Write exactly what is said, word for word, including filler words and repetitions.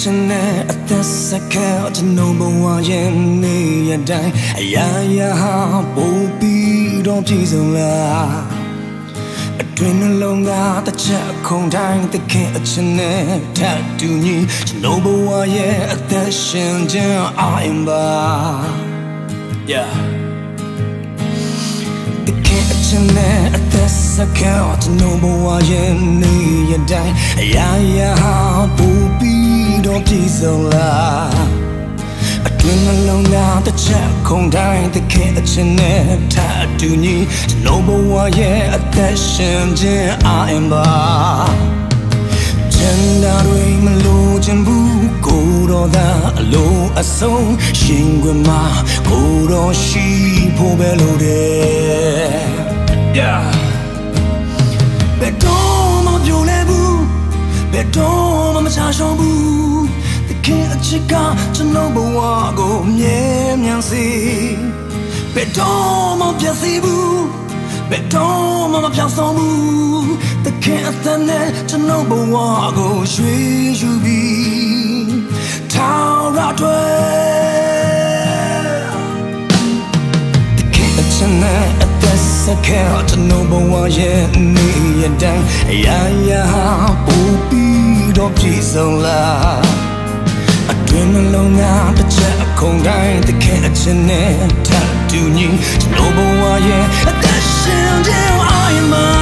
ချင်းနဲ့အသက်ဆက်ခဲ့ကျွန်တော်ဘဝရဲ့နေရတိုင်းအရာရာဟာပိုပြီးတော့ပြည့်စုံလာအတွင်းနှလုံးသားတစ်ချက်ခုန်တိုင်းသခင်အချင်းနဲ့ထပ်တူညီကျွန်တော်ဘဝရဲ့အသက်ရှင်ခြင်းအာရင်ပါ yeah သခင်အချင်းနဲ့အသက်ဆက်ခဲ့ကျွန်တော်ဘဝရဲ့နေရတိုင်းအရာရာဟာပိုပြီးတော့ပြည့်စုံလာအတွင်းနှလုံးသားတစ်ချက်ခုန်တိုင်းသခင်အချင်းနဲ့ထပ်တူညီကျွန်တော်ဘဝရဲ့အသက်ရှင်ခြင်းအာရင်ပါချမ်းသာတွေမလို့ခြင်းဘူးကိုယ်တော်သာအလိုအဆုံးရှင်ခွင်မှာကိုယ်တော်ရှိဖို့ပဲလို့တယ် yeah ဘယ်တော့မှပြိုလဲဘူးဘယ်တော့မှမချရှောင်ဘူးသခင်အချစ်ကကျွန်တော်ဘဝကိုမြဲမြံစေဘယ်တော့မှပြည့်စည်ဘူးဘယ်တော့မှမပြောင်းဆုံးဘူးသခင်အသက်နဲ့ကျွန်တော်ဘဝကိုရွှေယူပြီးထောင်ရတွေသခင်အချစ်နဲ့အသက်ဆက်ခဲ့ကျွန်တော်ဘဝရဲ့နေရတိုင်းအရာရာပိုပြီးတော့ပြည့်စုံလာအတွင်းနှလုံးသားတစ်ချက်ခုန်တိုင်းသခင်အချစ်နဲ့ထပ်တူညီကျွန်တော်ဘဝရဲ့အသက်ရှင်ခြင်းအာရင်ပါ